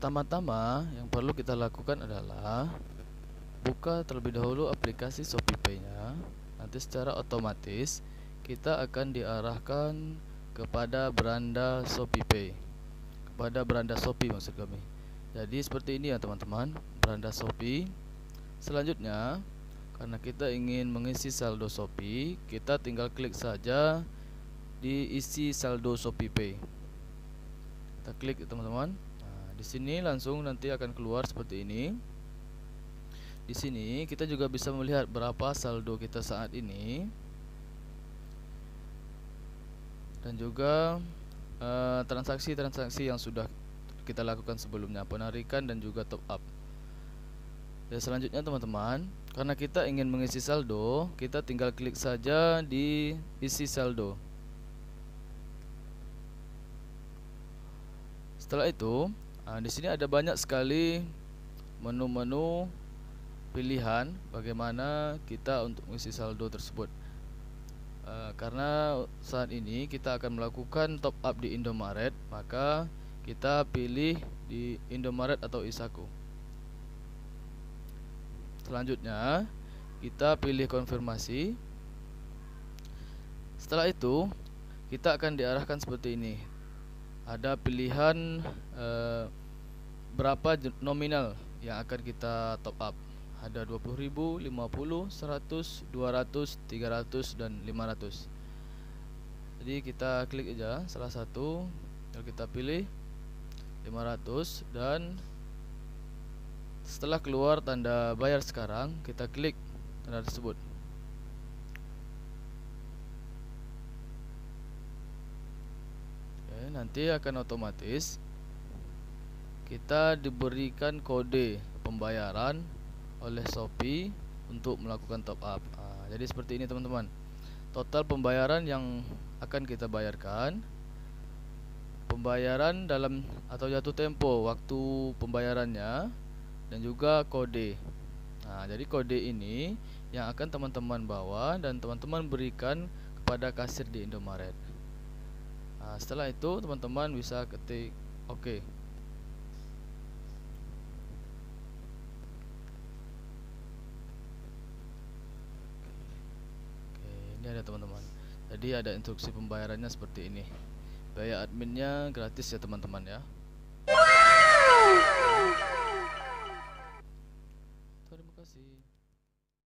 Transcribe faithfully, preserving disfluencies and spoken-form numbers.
Pertama-tama yang perlu kita lakukan adalah buka terlebih dahulu aplikasi ShopeePay-nya. Nanti secara otomatis kita akan diarahkan kepada beranda ShopeePay, kepada beranda Shopee maksud kami. Jadi seperti ini ya teman-teman, beranda Shopee. Selanjutnya, karena kita ingin mengisi saldo Shopee, kita tinggal klik saja di isi saldo ShopeePay. Kita klik ya teman-teman. Nah, di sini langsung nanti akan keluar seperti ini. Di sini kita juga bisa melihat berapa saldo kita saat ini, dan juga transaksi-transaksi uh, yang sudah kita lakukan sebelumnya, penarikan dan juga top up. Dan selanjutnya teman-teman, karena kita ingin mengisi saldo, kita tinggal klik saja di isi saldo. Setelah itu, nah, di sini ada banyak sekali menu-menu pilihan bagaimana kita untuk mengisi saldo tersebut. Uh, karena saat ini kita akan melakukan top up di Indomaret, maka kita pilih di Indomaret atau Isaku. Selanjutnya kita pilih konfirmasi. Setelah itu kita akan diarahkan seperti ini. Ada pilihan eh, berapa nominal yang akan kita top up. Ada dua puluh ribu, lima puluh, seratus, dua ratus, tiga ratus dan lima ratus. Jadi kita klik aja salah satu, lalu kita pilih lima ratus, dan setelah keluar tanda bayar sekarang, kita klik tanda tersebut. Oke, nanti akan otomatis kita diberikan kode pembayaran oleh Shopee untuk melakukan top up. Nah, jadi seperti ini teman-teman, total pembayaran yang akan kita bayarkan, pembayaran dalam atau jatuh tempo waktu pembayarannya, dan juga kode. Nah, jadi kode ini yang akan teman-teman bawa dan teman-teman berikan kepada kasir di Indomaret. Nah, setelah itu teman-teman bisa ketik oke. Oke, ini ada teman-teman. Jadi ada instruksi pembayarannya seperti ini. Biaya adminnya gratis ya teman-teman ya.